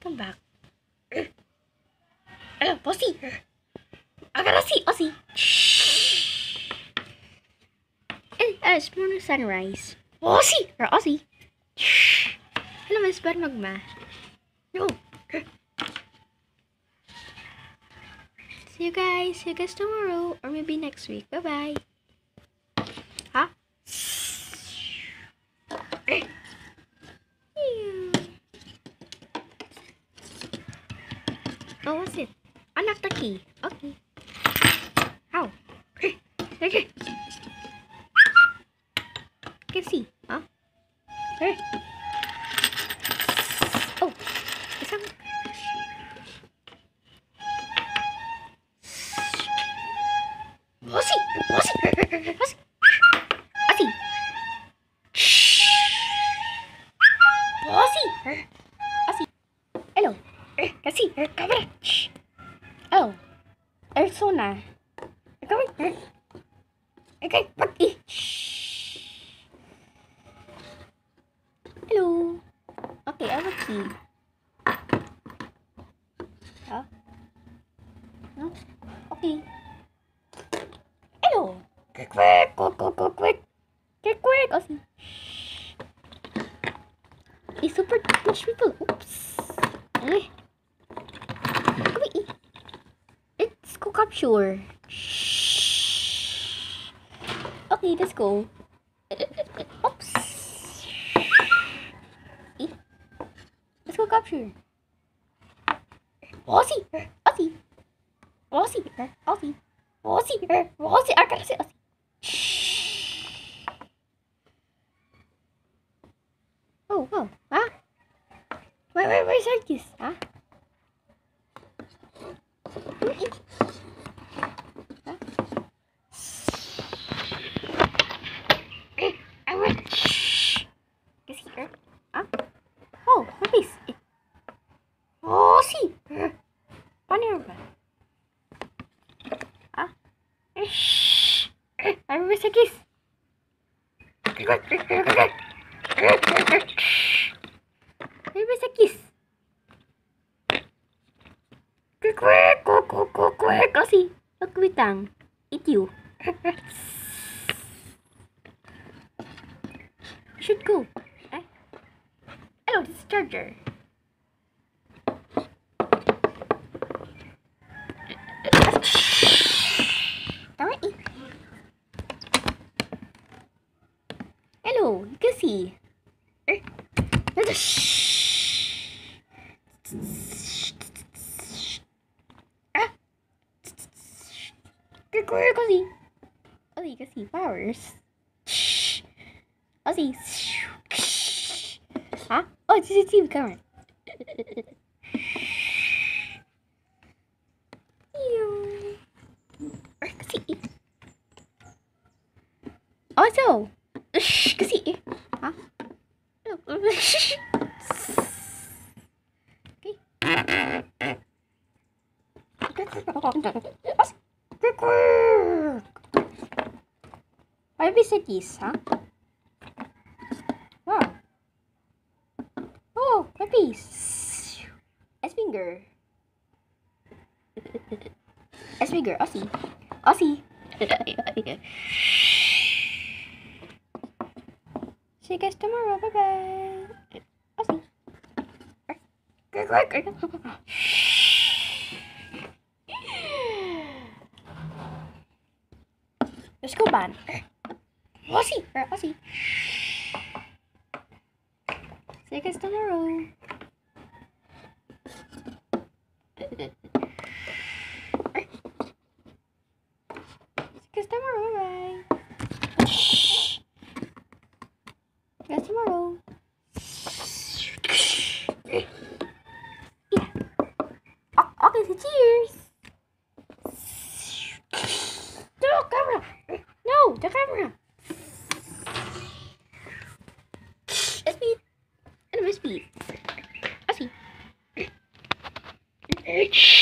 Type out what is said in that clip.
Come back. Hello, Bossy. I gotta see Aussie. It's morning sunrise. Aussie or Aussie. Hello, Miss Bad Magma. No. See you guys tomorrow or maybe next week. Bye bye. Huh? Oh, what's it? Unlock the key. Okay. How? Okay. Can see, huh? Hey. Oh, it's something. Bossy. Hello. Kasi, come here. Oh, Arizona. Come here. Okay, pagi. Hello. Okay, I will see. Huh? No? Okay. Hello. Quick. Aussie. It's super much people. Oops. It's go capture. Okay, let's go. Oops. Let's go capture. Aussie. I gotta say Aussie. Oh, huh? Where's Arcus? Huh? I went. Is he here? Huh? Oh, what is it? Oh, see. Paano ba? Huh? Where's Arcus? Where's Arcus? Quick, Aussie. Look, wait lang. Eat you. You should go. Eh? Hello, this is charger. Alright. Hello, you can see. Aussie. Oh, you can see flowers. Aussie. Huh? Oh, it's a TV camera. Also, kasi. Huh? Why cities, huh? Wow. Oh, puppies. S-finger. S-finger, Aussie. See you guys tomorrow. Bye-bye. Aussie. Let's go, man. Aussie. See you guys tomorrow. See you guys tomorrow. Bye-bye. See you guys tomorrow. Yeah. Okay, so cheers. No, camera. No, the camera. Speed. Speed. I see.